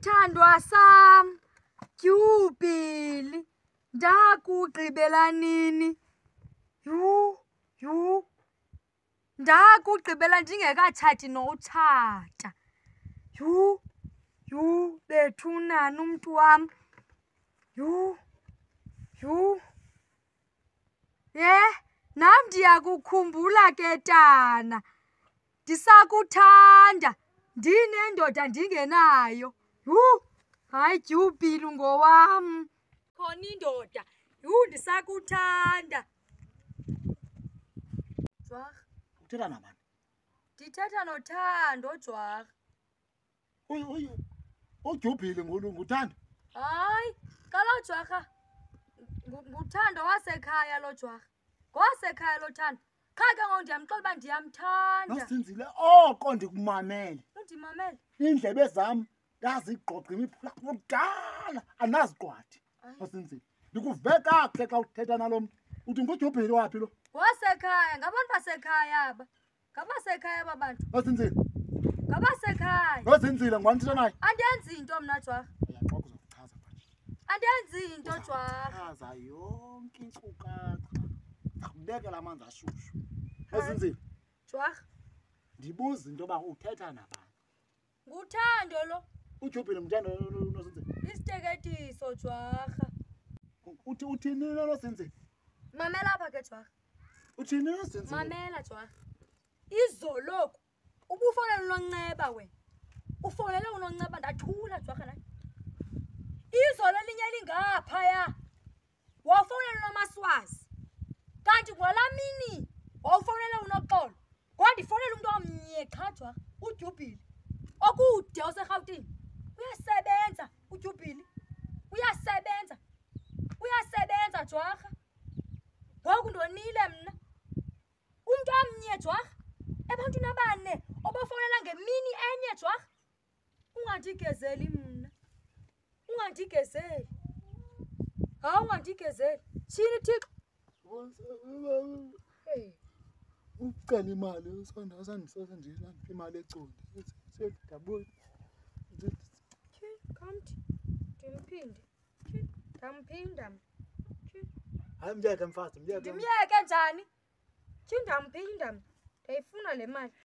Sithandwa sam, Jubili, ndakugqibela nini? Ndakugqibela ndingekatshati notshata. Bethunani umntu wam. Nam ndiyakukhumbula ke tana. Ndisakuthanda, ndinendoda ndingenayo. Hayi Jubili ngowam. Khona indoda. Ndisakuthanda. Jwarha. Uthetha nabani? Ndithetha noThando, Jwarha. uJubili nguThando? Hayi, kaloku Jwarha, nguThando wasekhaya lo Jwarha. Ngowasekhaya lo Thando. Qha ke ngoku ndiyamxola uba ndiyamthanda. Nosinzile oko ndikumamele. Undimamele? Iindlebe zam ndazigqogqa imiphula kudala, anaziqwathi. Nosinzile, ndikuve kakuhle xa uthetha nalo mntu. Uthi nguJubili waphi lo? Wasekhaya, ngabantu basekhaya aba. Ngabasekhaya aba bantu. Nosinzile? Ngabasekhaya. Nosinzile ngubani uthetha naye? Andenzi into mna Jwarha. Uyaxoka uzokuchaza manje. Andenzi into Jwarha. Chaza yonke inkcukacha. Ndakubekela amanzi ashushu. Nosinzile? Jwarha. Ndibuza into yoba uthetha nabani? nguThando lo. uJubili ngumthando Nosinzile? Isiteketiso Jwarha. Uthini Nosinzile? Mamela apha ke Jwarha. Uthini Nosinzile? Mamela Jwarha. Izoloku ubufonela uNonceba wena. Ufonele uNonceba ndathula Jwarha naye. Izolo elinye lingaphaya. Wafonela uNomaswazi. Kanti ngolamini wawufonela uNoxolo. Ngondifonela umuntu omnye qha Jwarha, uJubili. Okude oseRhawutini. Uyasebenza uJubili. Uyasebenza. Uyasebenza Jwarha. Ngoku ndonile mna. Umuntu omnye Jwarha. Ebantwini abane obafonela ngemini enye Jwarha. Ungandigezeli mna. Ungandigezeli. Hawu ungandigezeli. Shini Thixo? Hey. Ucela imali usandisose nje imali ecoli. Siyadabula. Kamthi. Ndimphinde. Ndamphinda. Hayi mjeke mfazi, mjeke. Ndimyeke njani? Ndamphinda. Ndayifuna le mali.